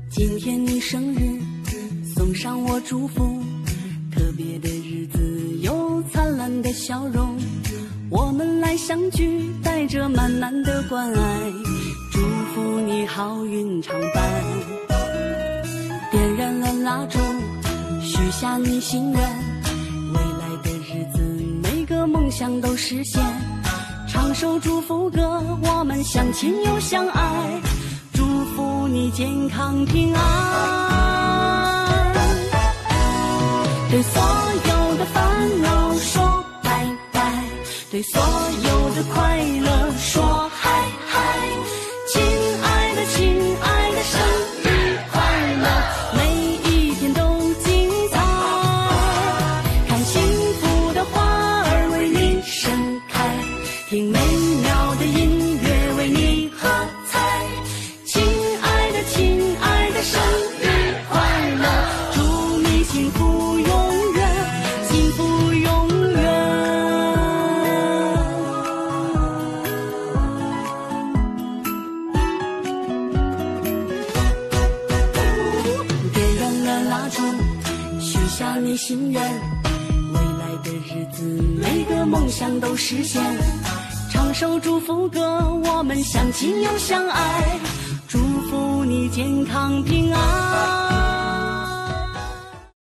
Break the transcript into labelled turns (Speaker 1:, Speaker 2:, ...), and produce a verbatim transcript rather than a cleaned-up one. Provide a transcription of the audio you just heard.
Speaker 1: 今天你生日，送上我祝福，特别的日子有灿烂的笑容，我们来相聚，带着满满的关爱，祝福你好运常伴。点燃了蜡烛，许下你心愿，未来的日子每个梦想都实现，唱首祝福歌，我们相亲又相爱，祝福你健康平安。对所有的烦恼说拜拜，对所有的快乐说嗨嗨，亲爱的亲爱的生日快乐，每一天都精彩，看幸福的花儿为你盛开，听美妙的音乐为你喝彩，亲爱的亲爱的生日快乐，祝你幸福永远，幸福永远。点燃了蜡烛，许下你心愿，未来的日子每个梦想都实现，唱首祝福歌，我们相亲又相爱，祝福你健康平安。